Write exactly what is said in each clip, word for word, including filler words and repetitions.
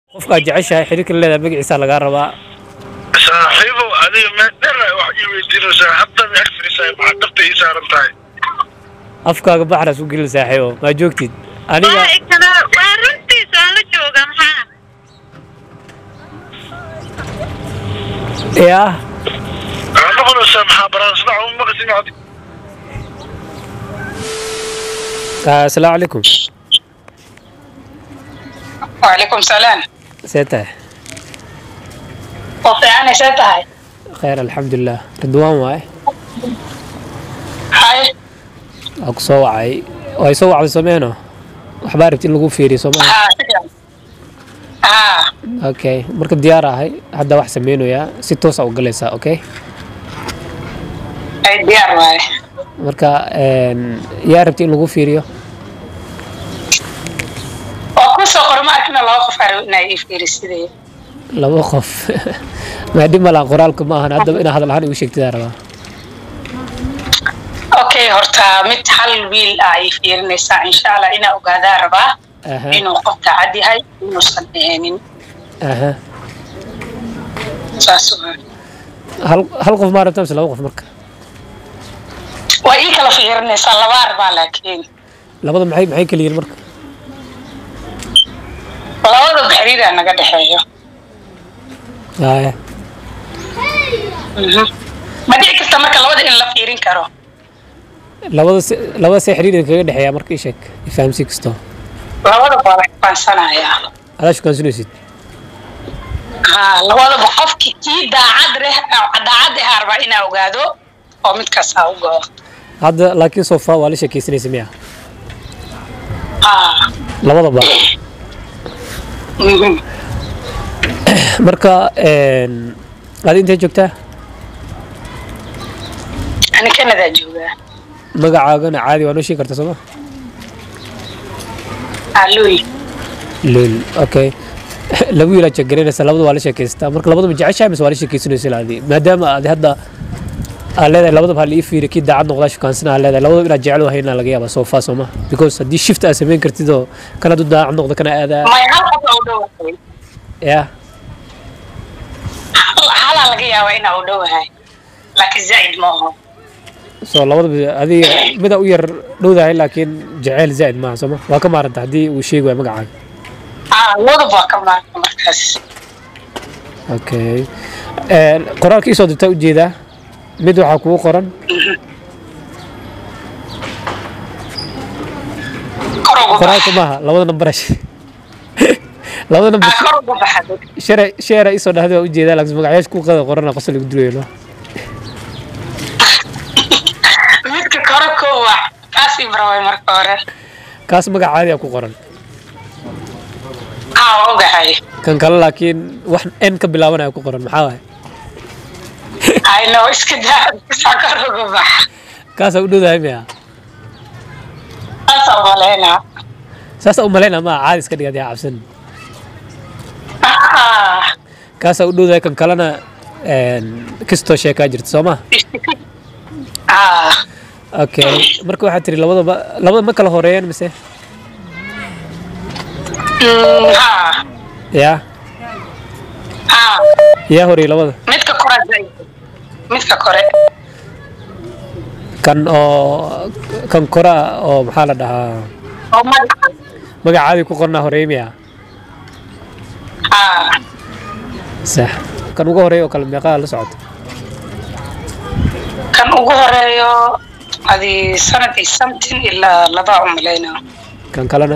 qofka jeceshahay xiriirka leedahay magaciisa laga rabaa saaxiibo adiga ma dheer wax ii weydiinaysaa hadda ma agfirisaa ma dabta ii saaran tahay afkaaga baxras u gelin saaxiibo ma joogtid aniga waa ikana waa runtiisa aan la jooga maxaa ya ana qolo samxa baraasna oo maqsin hadi السلام عليكم. وعليكم السلام. سيتاه. وفي أنا سيتاه. خير الحمد لله. رضوان واي. هاي. أقصى وعي. واي سوى على سمينه. أحبارك تلقوا فيري سمينه. آه. أوكي. مركب ديارة هاي. حدا واحد سمينه يا ستوسة وقليسة أوكي. أي ديار واي. marka een yaa rabtay in lagu fiiriyo oo ku soo qorma akna laba qof inay fiirisidee laba qof ma dhima la qoraalka ma ahan hadda ina hadal ahaan u sheegtay rabaa okay horta mid hal wiil ay fiirinaysa insha Allah ina ogaada rabaa inuu qofka cad yahay inuu sameeynin aha saaso hal hal qof ma rabtaa laba qof marka way kala fiirinaysa laba arba laakiin labada maxay maxay kala yihiin marka labada xiriir naga dhaxeeyo haya ma dhici karta marka labada in la fiirin karo labada labada si xiriir kaga dhaxeeya marka sheeg ifahamsi kasto labada baa faansanaya ala shukran sunaysid ha labada qofkii kii daacad reh daacad ah arba ina ogaado oo mid ka soo goo هذا لكن صوفا ولا شيء كيسني سميها. آه. لا وضع. مركا إن هذه أنت جوكتها؟ أنا كندا جوجا. ما قاعد عادي وأنا شيء كرت سما. لوي. لول أوكي. لو يلا تجرينا سلام ولا شيء كيستا مركا لابد من جعشة بس ولا شيء كيسني سلا هذه ما دام هذا هذا لابد بحال يفير كي داعد نقلاش كان سنة هذا لابد بنا جعله هنا لقيا بس صوفا سما because دي شفت أسمين كرتيدو كان دو داعد نقلا كان هذا ما يعرف أودو يا حالا لقيا وين أودو هاي لكن زايد ما هو so لابد هذه بدأ وير دو ذا لكن جعل زايد ما سما وكم مرة تحدي وشيء وما قاعد آه وضبط كمان مركز أوكي قرار كيسو دتو جيدا mid waxa ku qoran qoraalka ma labada number labada number share share isoo dhahdo u jeedaa laakiin magacayash ku qada qorana qosol ugu duleelo midka korko wax kaasi baraway marka hore kaas magac caadi ah ku qoran ah ogahay kan kale laakiin wax n ka bilaabanaya ku qoran maxaa waay I know iska daa sakar ugu bax kaas u dhowdahay miya asa waleena saasa u maleena ma caadi iska dhigay cabsan ah kaas u dhowdahay kan kalena een kisto sheeka jirta Soomaa ah okay marka waxa tiri labada labada ma kala horeeyeen mise ha ya ah ya horeey labada midka koray midka kore kan oo kan kora oo maxaa la dhahaa oo magaca magacaadi ku qorna horeeymiya ah sax kan ugu horeeyo kala meeqa la socoto kan ugu horeeyo adi sanadii something ila laba umaleena kan kalena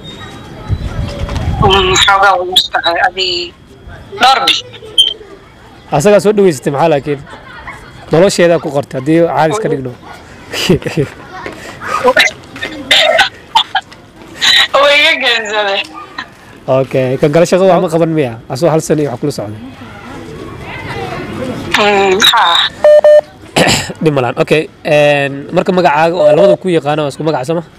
um xoogaa u mustahay adi darbi asaga soo dhaweysatay maxaa laakiin nolosheeda ku qortay hadii caadi iska dhigno way ganzade okay kan kala shaqo wax ma qaban miya asoo hal sano wax kula socday ha dhimalaan okay een marka magacaaga oo labada ku yaqaan oo isku magac sama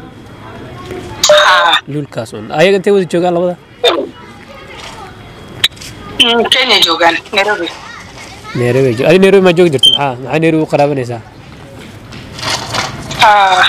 ha lulkaas on ayaga intee wada joogaan labada Kenya joogan Nairobi Nairobi ay Nairobi ma joog jirto maxaa maxaa Nairobi u qaraabanaysaa ah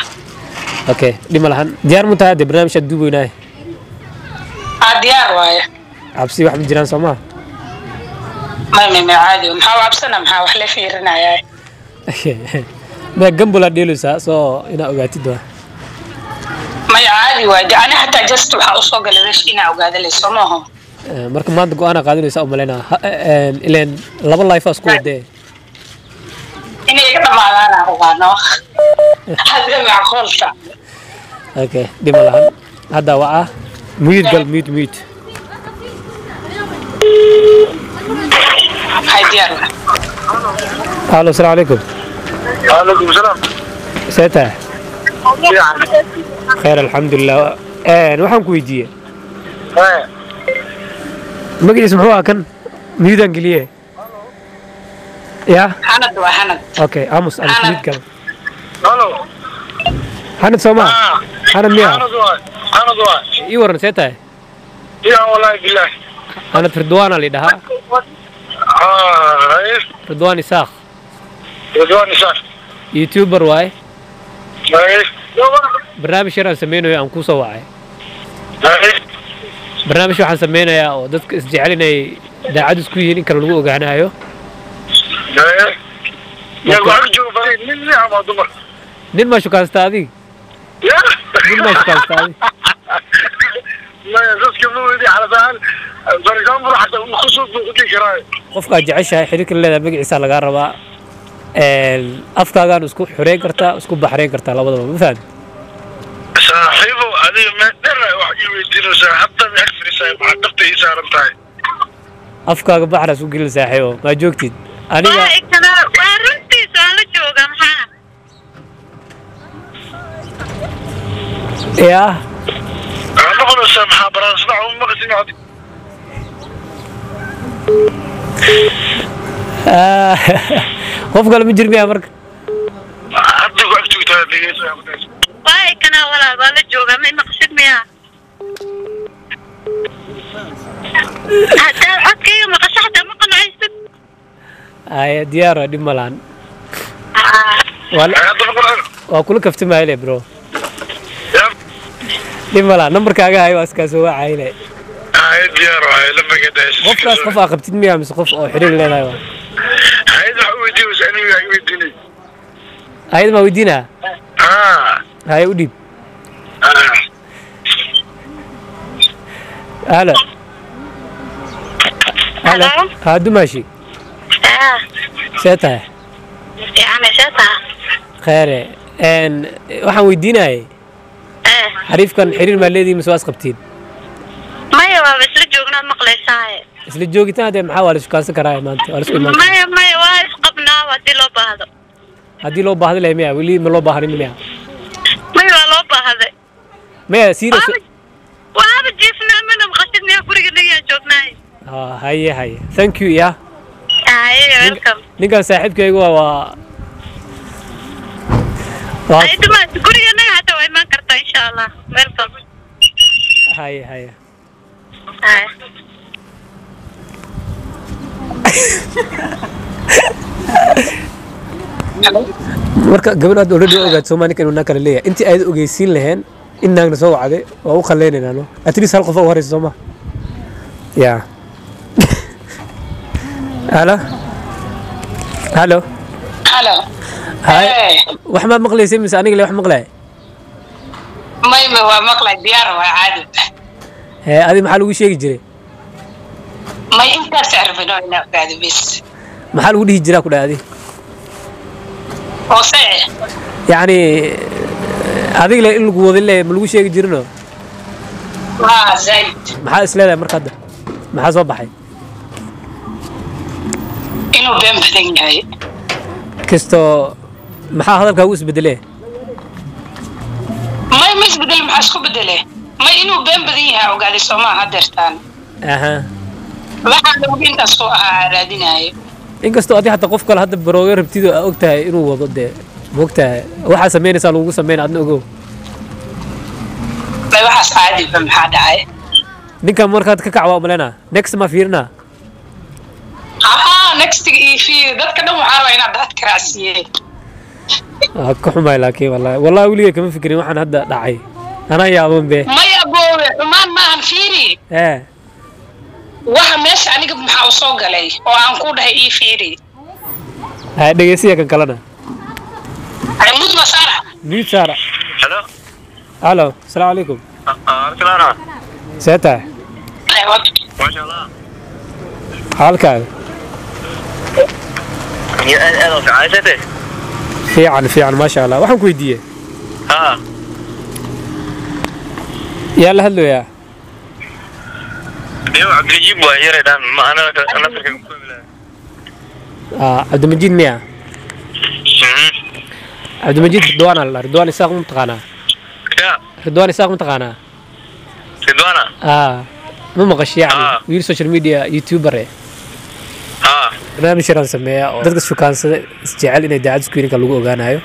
okay dhimalaan diyaar mu tahay barnaamijka duubaynaay ah diyaar waaye cabsi wax ma jiraan soo ma ما ما ما عادي محاو عبسنا محاو حلي فيرنا يا ma gambula dheelaysaa soo ina ogaatid waa ما عادي واجي أنا حتى جست وح أوصل ليش إنا وقاعد لي سماهم marka maanta go'aana qaadanaysa u maleynaa ileen laba life as ku wadee إني كده ما أنا وقانا هذا معقولة okay dima lahan hadda waa mute gal mute mute هاي ديالنا الو السلام عليكم وعليكم السلام سيتا خير الحمد لله een waxaan ku weydiiyay ها magaciisa muxuu ahaa kan miyuudan geliye ya حند وحند okay amos aan mute gal هلو hanad soo ma hanad miya انا دواء انا دواء ii waran seeta يا والله بالله hanad ridwaan ali dhaha اه ايش ridwaan isaaq رضوان نساء youtuber waay ايش barnaamij yar aan sameynayo aan ku soo wacay ايش barnaamij waxaan sameynayaa oo dadka isjecel inay daacad isku yihiin in kale lagu ogaanayo ايش يا واحد جو فريق من يا ما دمر nin ma shukaansta adig يا nin ma shukaansta adig ما يزوج كم ودي على بال فريقان بروح حتى خصوص بقول كراي qofka jeceshahay xiriirka leedahay magaciisa laga rabaa ee afkaagaan isku xureen kartaa isku baxreen kartaa labadaba ma fahmi صاحبه هذه ما درى واحد يدير حتى يكفي سايب حتى يسار انتهي afkaaga baxra isku gelin saaxiibo ma joogtid aniga waa igtana waa runtiisa aan la jooga maxaa yaa انا اقول سامحه براس مع ام قسم عادي qof kale ma jirmiyaa marka حتى وقت تهدي waa igtana walaal waa la jooga ma maqsid miyaa hadda codkayga maqasho xataa ma qanacaysid aya diyaaro dhib ma lahan هذا بقول waa kula kaftimayle bro يا dhib ma lahan nambarkaaga hayo waa iskaas waa cayle هاي ديار هاي لما قداش qofkaas qof aa qabtid miyaa mise qof oo xiriir leedahay waa هاي ده هو يدي وسألني ويا يديني ayad ma weydiinaa اه haye u dhiib اه halo halo Hello? haa dumaashi ah see tahay yani shata kheere een waxaan weydiinayay eh xariifkan xiriir maa leedihi mise waa is qabtiin maya waa isla joognaad maqlaysaaye isla joogitaan hadee maxaa waa la shukaansan karaa maanta waa la isku imaan karaa maya maya waa isqabnaa haddii loo baahdo haddii loo baahdi lahay miya weli ma loo baahanin miya maya waa loo baahday maya serious waaba jiifnaa mana maqashid miyaa guriga nagaan joognaay haa haye haye thank you ya aye welcome ninkan saaxiibkaygu waa waa waa ay duma guriga naga hata waa imaan kartaa insha allah welcome haye haye aye marka gabadh aad already ogaad Soomaali kan una kala leeyahay intii aad ogeysiin laheen in naagna soo wacday waa u qaleenayna no at least hal qof oo horeysa Soomaa ya halo halo هلا hay إيه. wax ma maqlaysay mise aniga le wax maqlay ما يما ومقلع ديار وعادي ee adi maxaa lagu sheegi jiray ما يمكن تعرفين إنه قاعد بس maxaa lagu dhihi jiraa ku dhaadi وصيع yani adiga le in lagu wadin le ma lagu sheegi jirino waa zaid maxaa isleedahay marka hadda maxaa soo baxay inuu been badan yahay kasto maxaa hadalka ugu isbedelay may ma isbedel maxaa isku bedelay may inuu been badan yahay ogaaday Soomaa hadeertaan aha waxa lagu intaas soo ahaa raadinayay inkastoo adi hatta qof kale hadda barooga rabtido aa ogtahay inuu wado dee moogtahay waxaa samaynaysaa lagugu samayn adna ogow may waxaas caadi ba maxaa dhacay ninkan markaad ka kacwa umalena next ma fiirina ah next iyo fiir dadka dhan waxaa rabaa inaad dad karaasiyeen waa ka xumay laakiin wallahi wallahi weligeed kama fikirin waxaan hadda dhacay anaa yaaban be may aboowe xumaan maahan fiiri ee waxa meesha aniga maxaa u soo galay oo aan ku dhahay ii fiiri hay dhageysiga kan kalena ay mud masara mid sara hello halo assalaamu calaykum arsalana seeta ay wad ma sha Allah halkaaga ya aad oo fiicanaysatay fiican fiican maasha Allah waxaan ku weydiiyey ha yaa la hadlayaa Dio Abdulmajid waa yareedaan ma ana ana firka ku bilaa ah Abdulmajid miya Abdulmajid Ridwan Allah Ridwan isaaq ma taqaanaa ya Ridwan isaaq ma taqaanaa Ridwana ah ma maqashay yani Ah. wiil social media youtuber eh ha barnaamij shiran sameeya oo dadka shukaansada isjecel inay daacad screenka lagu ogaanayo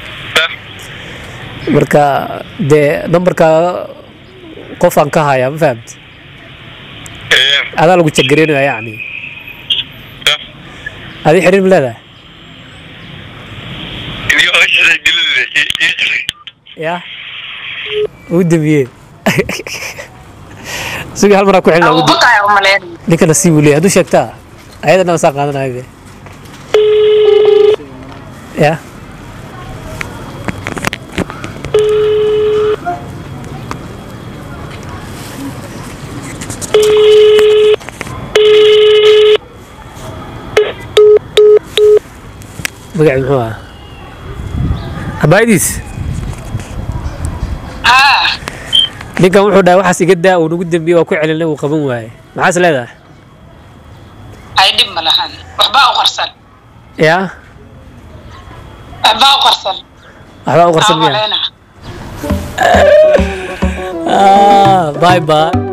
marka de numberka qof aan ka haya ma fahamti ee adaa lagu jagareynaya yani adii xiriir ma leedahay Dio ashada dilile ya uu damiyey sugi hal maraa ku xilna oo baqay oo maleen ninkana sii wuliyay hadduu sheegtaa ayadana saa qaadanayo ya magaci muxuu ahaa habaayadiis ah ninkan wuxuu dhahay waxaas iga daa uu nagu dambiye waa ku celinay uu qaban waaye maxaas leedahay ay dib malahan waxba u qarsan ya waxba u qarsan waxbaa u qarsan miya maleena ah bye bye